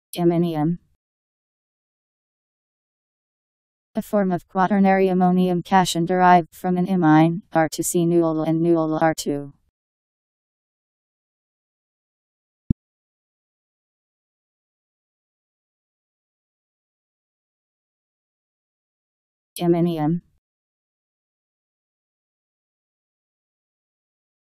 Iminium. A form of quaternary ammonium cation derived from an imine, R2C N+R2. Iminium.